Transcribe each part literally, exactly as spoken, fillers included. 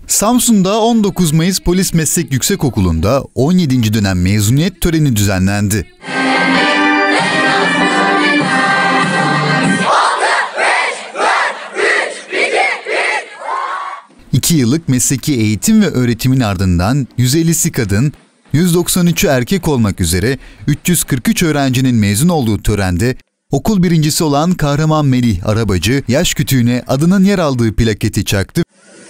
Samsun'da on dokuz Mayıs Polis Meslek Yüksekokulu'nda on yedinci dönem mezuniyet töreni düzenlendi. İki yıllık mesleki eğitim ve öğretimin ardından yüz ellisi kadın, yüz doksan üçü erkek olmak üzere üç yüz kırk üç öğrencinin mezun olduğu törende okul birincisi olan Kahraman Melih Arabacı yaş kütüğüne adının yer aldığı plaketi çaktı.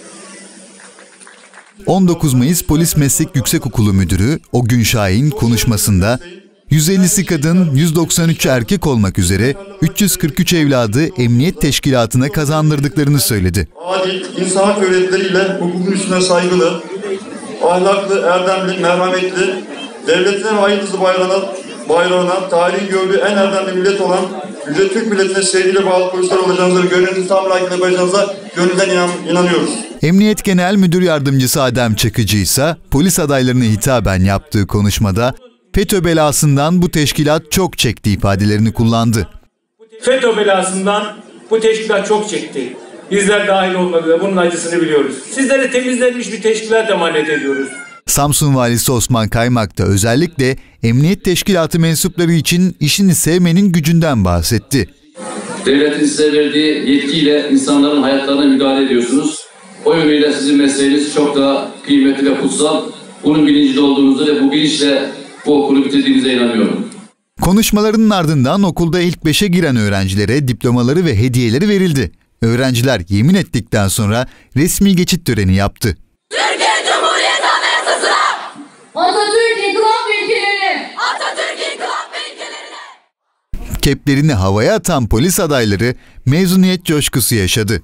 on dokuz Mayıs Polis Meslek Yüksekokulu Müdürü Ogün Şahin konuşmasında yüz ellisi kadın, yüz doksan üçü erkek olmak üzere üç yüz kırk üç evladı emniyet teşkilatına kazandırdıklarını söyledi. Adil, insan hak öğretileriyle hukukun üstüne saygılı, ahlaklı, erdemli, merhametli, devletine ve ayıplısı bayrağına, bayrağına tarihin gördüğü en erdemli millet olan Yüce Türk milletine sevgiyle bağlı polisler olacağınıza ve görevinizi tam layıkıyla yapacağınıza gönülden inan, inanıyoruz. Emniyet Genel Müdür Yardımcısı Adem Çakıcı ise polis adaylarına hitaben yaptığı konuşmada FETÖ belasından bu teşkilat çok çekti ifadelerini kullandı. FETÖ belasından bu teşkilat çok çekti. Bizler dahil olmak üzere bunun acısını biliyoruz. Sizlere temizlenmiş bir teşkilat emanet ediyoruz. Samsun Valisi Osman Kaymak da özellikle emniyet teşkilatı mensupları için işini sevmenin gücünden bahsetti. Devletin size verdiği yetkiyle insanların hayatlarına müdahale ediyorsunuz. O yönüyle sizin mesleğiniz çok daha kıymetli ve kutsal. Bunun bilincinde olduğunuzu ve bu bilinçle bu okulu bitirdiğinize inanıyorum. Konuşmalarının ardından okulda ilk beşe giren öğrencilere diplomaları ve hediyeleri verildi. Öğrenciler yemin ettikten sonra resmi geçit töreni yaptı. Türkiye Cumhuriyeti Anayasası'na, Atatürk İnkılap ilkelerine, Atatürk İnkılap ilkelerine. Keplerini havaya atan polis adayları mezuniyet coşkusu yaşadı.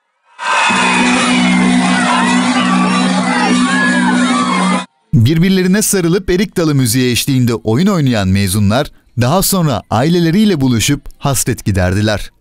Birbirlerine sarılıp erik dalı müziği eşliğinde oyun oynayan mezunlar daha sonra aileleriyle buluşup hasret giderdiler.